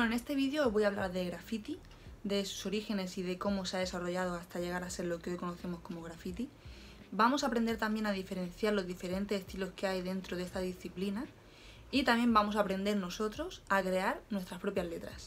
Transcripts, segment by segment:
Bueno, en este vídeo os voy a hablar de graffiti, de sus orígenes y de cómo se ha desarrollado hasta llegar a ser lo que hoy conocemos como graffiti. Vamos a aprender también a diferenciar los diferentes estilos que hay dentro de esta disciplina y también vamos a aprender nosotros a crear nuestras propias letras.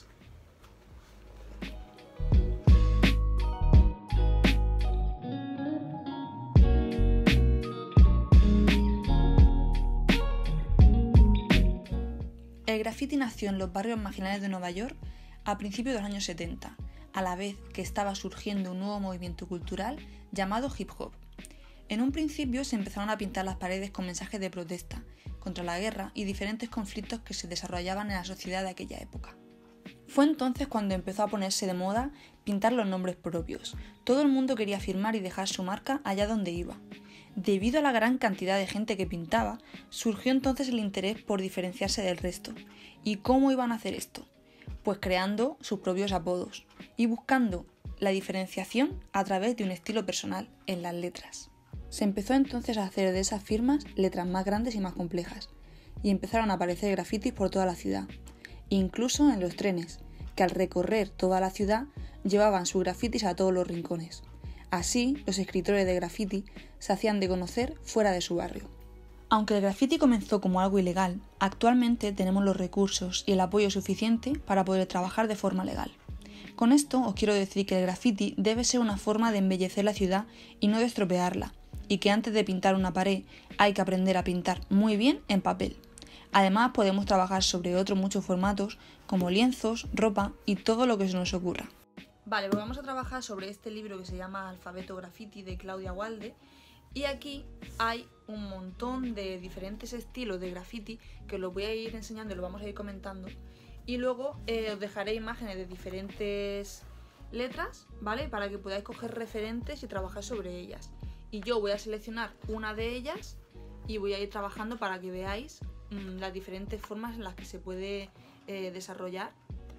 El graffiti nació en los barrios marginales de Nueva York a principios de los años 70, a la vez que estaba surgiendo un nuevo movimiento cultural llamado hip hop. En un principio se empezaron a pintar las paredes con mensajes de protesta contra la guerra y diferentes conflictos que se desarrollaban en la sociedad de aquella época. Fue entonces cuando empezó a ponerse de moda pintar los nombres propios. Todo el mundo quería firmar y dejar su marca allá donde iba. Debido a la gran cantidad de gente que pintaba, surgió entonces el interés por diferenciarse del resto. ¿Y cómo iban a hacer esto? Pues creando sus propios apodos y buscando la diferenciación a través de un estilo personal en las letras. Se empezó entonces a hacer de esas firmas letras más grandes y más complejas, y empezaron a aparecer grafitis por toda la ciudad, incluso en los trenes, que al recorrer toda la ciudad llevaban sus grafitis a todos los rincones. Así, los escritores de graffiti se hacían de conocer fuera de su barrio. Aunque el graffiti comenzó como algo ilegal, actualmente tenemos los recursos y el apoyo suficiente para poder trabajar de forma legal. Con esto os quiero decir que el graffiti debe ser una forma de embellecer la ciudad y no de estropearla, y que antes de pintar una pared hay que aprender a pintar muy bien en papel. Además podemos trabajar sobre otros muchos formatos como lienzos, ropa y todo lo que se nos ocurra. Vale, pues vamos a trabajar sobre este libro que se llama Alfabeto Graffiti de Claudia Walde, y aquí hay un montón de diferentes estilos de graffiti que os los voy a ir enseñando y lo vamos a ir comentando, y luego os dejaré imágenes de diferentes letras, ¿vale? Para que podáis coger referentes y trabajar sobre ellas. Y yo voy a seleccionar una de ellas y voy a ir trabajando para que veáis las diferentes formas en las que se puede desarrollar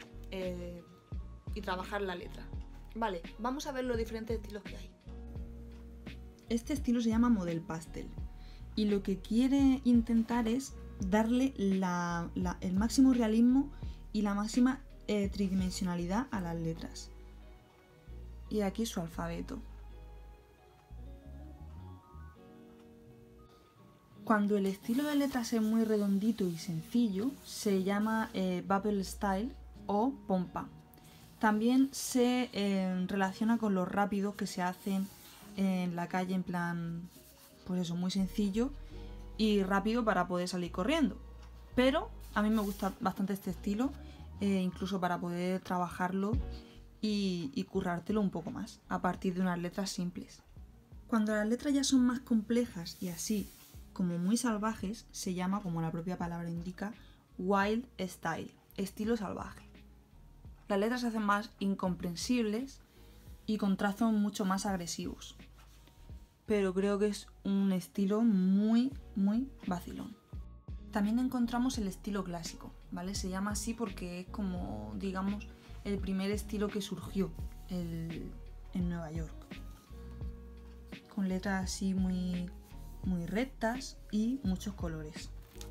y trabajar la letra. Vale, vamos a ver los diferentes estilos que hay. Este estilo se llama Model Pastel y lo que quiere intentar es darle el máximo realismo y la máxima tridimensionalidad a las letras. Y aquí su alfabeto. Cuando el estilo de letras es muy redondito y sencillo, se llama Bubble Style o pompa. También se relaciona con los rápidos que se hacen en la calle, en plan, pues eso, muy sencillo y rápido para poder salir corriendo. Pero a mí me gusta bastante este estilo, incluso para poder trabajarlo y currártelo un poco más, a partir de unas letras simples. Cuando las letras ya son más complejas y así como muy salvajes, se llama, como la propia palabra indica, Wild Style, estilo salvaje. Las letras se hacen más incomprensibles y con trazos mucho más agresivos, pero creo que es un estilo muy vacilón. También encontramos el estilo clásico, ¿vale? Se llama así porque es como, digamos, el primer estilo que surgió en Nueva York, con letras así muy rectas y muchos colores.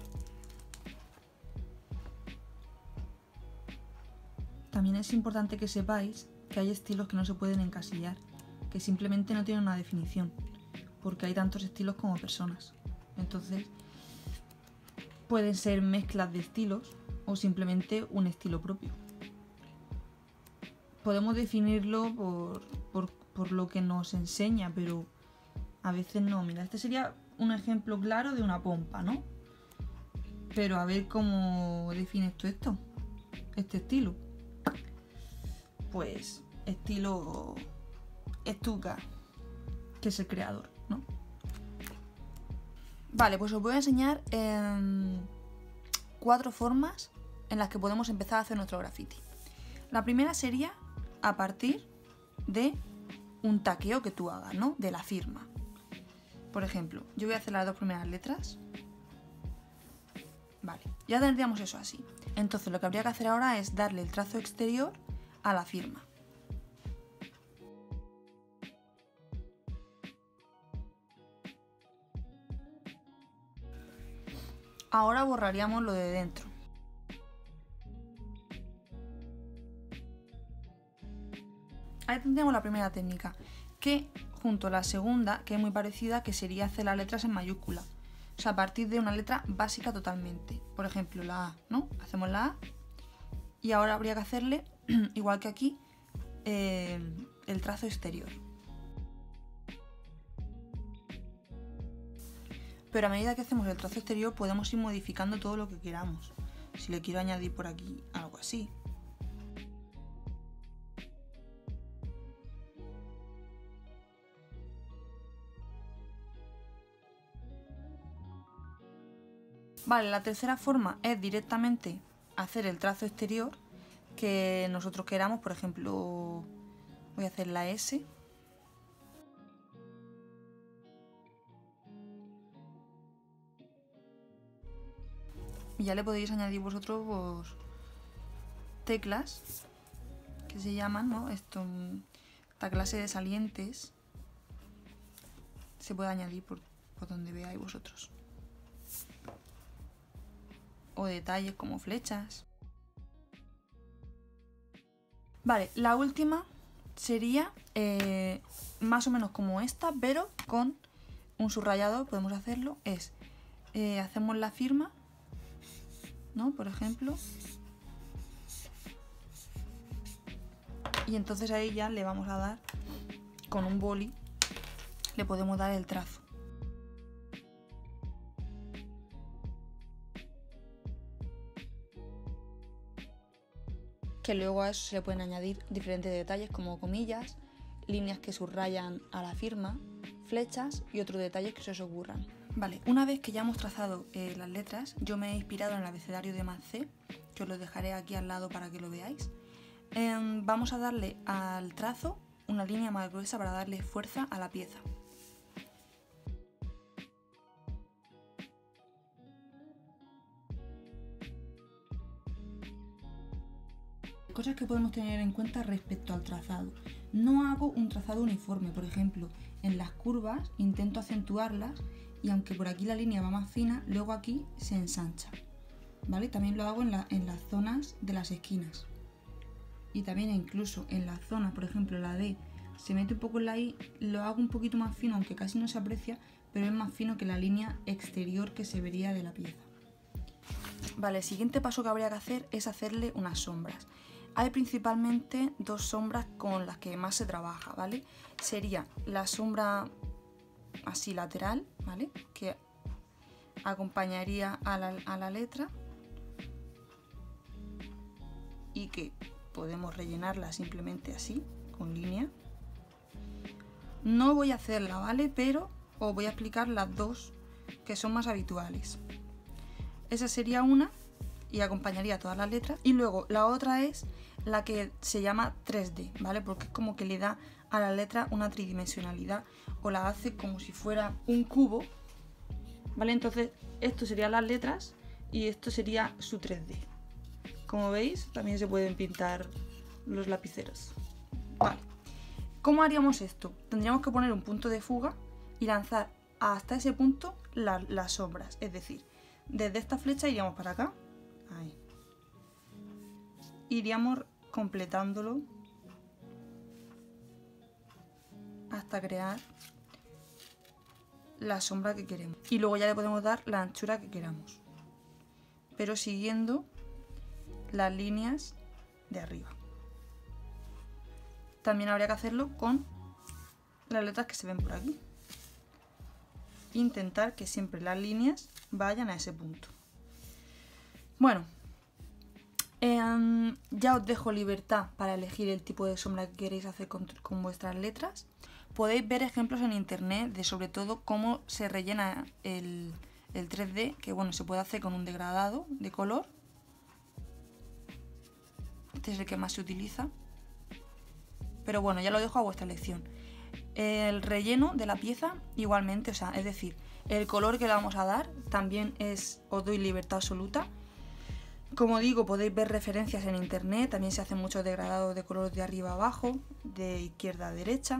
También es importante que sepáis que hay estilos que no se pueden encasillar, que simplemente no tienen una definición, porque hay tantos estilos como personas. Entonces, pueden ser mezclas de estilos o simplemente un estilo propio. Podemos definirlo por lo que nos enseña, pero a veces no. Mira, este sería un ejemplo claro de una pompa, ¿no? Pero a ver cómo defines tú este estilo. Pues estilo Stuka, que es el creador, ¿no? Vale, pues os voy a enseñar 4 formas en las que podemos empezar a hacer nuestro graffiti. La primera sería a partir de un taqueo que tú hagas, ¿no? De la firma. Por ejemplo, yo voy a hacer las 2 primeras letras. Vale, ya tendríamos eso así. Entonces lo que habría que hacer ahora es darle el trazo exterior a la firma. Ahora borraríamos lo de dentro. Ahí tendríamos la primera técnica, que junto a la segunda, que es muy parecida, que sería hacer las letras en mayúscula. O sea, a partir de una letra básica totalmente. Por ejemplo, la A, ¿no? Hacemos la A y ahora habría que hacerle, igual que aquí, el trazo exterior. Pero a medida que hacemos el trazo exterior podemos ir modificando todo lo que queramos. Si le quiero añadir por aquí algo así. Vale, la tercera forma es directamente hacer el trazo exterior que nosotros queramos. Por ejemplo, voy a hacer la S. Y ya le podéis añadir vosotros teclas que se llaman, ¿no? Esta clase de salientes se puede añadir por donde veáis vosotros. O detalles como flechas. Vale, la última sería más o menos como esta, pero con un subrayador. Podemos hacerlo, hacemos la firma, ¿no? Por ejemplo, y entonces ahí ya le vamos a dar con un boli, le podemos dar el trazo. Que luego a eso se le pueden añadir diferentes detalles como comillas, líneas que subrayan a la firma, flechas y otros detalles que se os ocurran. Vale, una vez que ya hemos trazado las letras, yo me he inspirado en el abecedario de Mathé, que os lo dejaré aquí al lado para que lo veáis. Vamos a darle al trazo una línea más gruesa para darle fuerza a la pieza. Cosas que podemos tener en cuenta respecto al trazado. No hago un trazado uniforme, por ejemplo, en las curvas intento acentuarlas y aunque por aquí la línea va más fina, luego aquí se ensancha, ¿vale? También lo hago en las zonas de las esquinas y también incluso en la zona, por ejemplo, la D se mete un poco en la I, lo hago un poquito más fino, aunque casi no se aprecia, pero es más fino que la línea exterior que se vería de la pieza. Vale, el siguiente paso que habría que hacer es hacerle unas sombras. Hay principalmente dos sombras con las que más se trabaja, ¿vale? Sería la sombra así lateral, ¿vale? Que acompañaría a la letra y que podemos rellenarla simplemente así, con línea. No voy a hacerla, ¿vale? Pero os voy a explicar las dos que son más habituales. Esa sería una y acompañaría todas las letras. Y luego la otra es la que se llama 3D, ¿vale? Porque es como que le da a la letra una tridimensionalidad o la hace como si fuera un cubo, ¿vale? Entonces esto serían las letras y esto sería su 3D. Como veis, también se pueden pintar los lapiceros. Vale. ¿Cómo haríamos esto? Tendríamos que poner un punto de fuga y lanzar hasta ese punto las sombras. Es decir, desde esta flecha iríamos para acá. Ahí. Iríamos completándolo hasta crear la sombra que queremos. Y luego ya le podemos dar la anchura que queramos, pero siguiendo las líneas de arriba. También habría que hacerlo con las letras que se ven por aquí. Intentar que siempre las líneas vayan a ese punto. Bueno, ya os dejo libertad para elegir el tipo de sombra que queréis hacer con vuestras letras. Podéis ver ejemplos en internet de sobre todo cómo se rellena el 3D, que bueno, se puede hacer con un degradado de color. Este es el que más se utiliza. Pero bueno, ya lo dejo a vuestra elección. El relleno de la pieza igualmente, o sea, es decir, el color que le vamos a dar también os doy libertad absoluta. Como digo, podéis ver referencias en internet, también se hacen muchos degradados de color de arriba a abajo, de izquierda a derecha.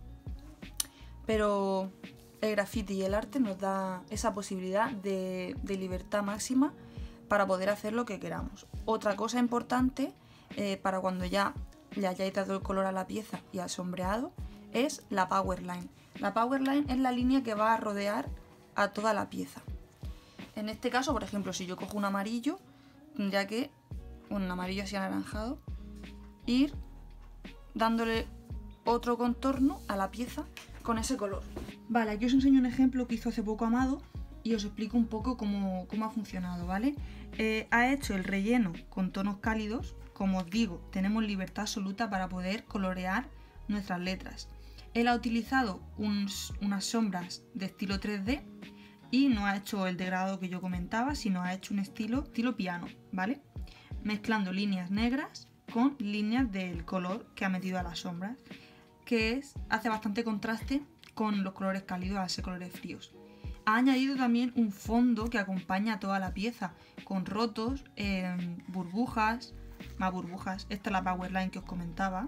Pero el graffiti y el arte nos da esa posibilidad de libertad máxima para poder hacer lo que queramos. Otra cosa importante para cuando ya le hayáis dado el color a la pieza y al sombreado es la Power Line. La Power Line es la línea que va a rodear a toda la pieza. En este caso, por ejemplo, si yo cojo un amarillo, tendría que, un amarillo así anaranjado, ir dándole otro contorno a la pieza con ese color. Vale, aquí os enseño un ejemplo que hizo hace poco Amado y os explico un poco cómo ha funcionado, ¿vale? Ha hecho el relleno con tonos cálidos. Como os digo, tenemos libertad absoluta para poder colorear nuestras letras. Él ha utilizado unas sombras de estilo 3D y no ha hecho el degradado que yo comentaba, sino ha hecho un estilo piano, ¿vale? Mezclando líneas negras con líneas del color que ha metido a las sombras, que hace bastante contraste con los colores cálidos a ser colores fríos. Ha añadido también un fondo que acompaña a toda la pieza, con rotos, burbujas, más burbujas. Esta es la Power Line que os comentaba.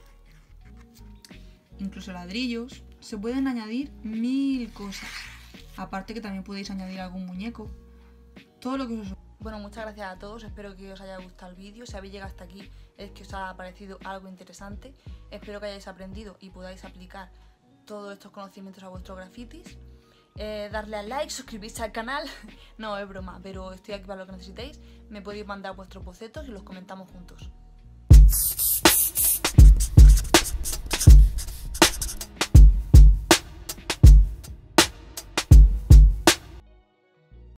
Incluso ladrillos. Se pueden añadir 1000 cosas. Aparte que también podéis añadir algún muñeco. Todo lo que os... Bueno, muchas gracias a todos. Espero que os haya gustado el vídeo. Si habéis llegado hasta aquí es que os ha parecido algo interesante. Espero que hayáis aprendido y podáis aplicar todos estos conocimientos a vuestros grafitis. Darle al like, suscribirse al canal. No, es broma, pero estoy aquí para lo que necesitéis. Me podéis mandar vuestros bocetos y los comentamos juntos.